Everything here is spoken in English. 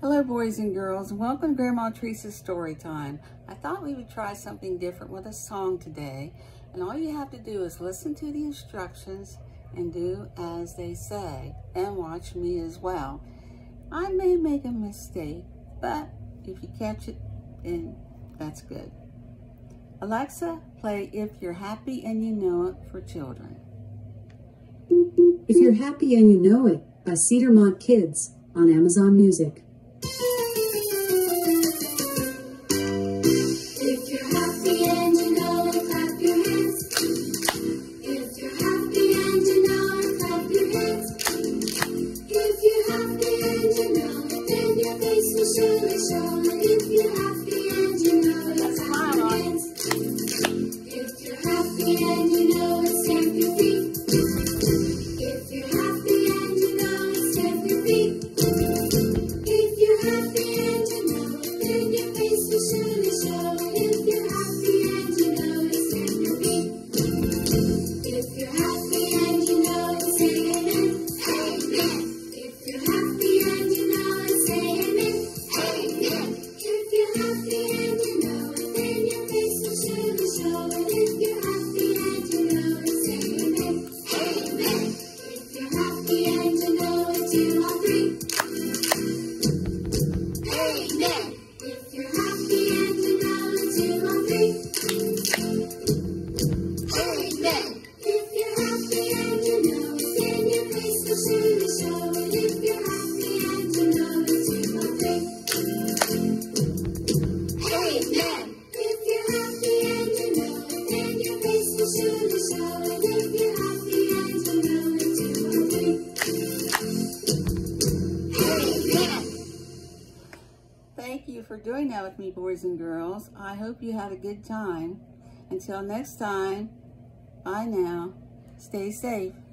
Hello boys and girls, and welcome to Grandma Teresa's Story Time. I thought we would try something different with a song today, and all you have to do is listen to the instructions and do as they say, and watch me as well. I may make a mistake, but if you catch it, then that's good. Alexa, play If You're Happy and You Know It for children. If You're Happy and You Know It by Cedarmont Kids on Amazon Music. If you're happy and you know it, clap your hands. If you're happy and you know it, clap your hands. If you're happy and you know it, then your face will surely show it. If you're happy and you know it, clap your hands. If you're happy and you know it, stamp your feet. If you're happy and you know it, stamp your feet. If you're happy and you know it, then your face will surely show it. If you're happy and you know it, stamp your feet. If you're happy and you know it, say amen. Amen. If you're happy and you know it, say amen. Amen. If you're happy and you know it, then your face will surely show it. If you're happy and you know it, say amen. Amen. If you're happy and you know it, 2 or 3. Amen. If you're happy and you know it, 2 or 3. Amen. If you're happy and you know it, then your face will surely show it. If you're happy and you know it, 2 or 3. Amen. If you're happy and you know it, then your face will surely show it. If you're happy and you know it, 2 or 3. Amen. Thank you for doing that with me, boys and girls. I hope you had a good time. Until next time, bye now. Stay safe.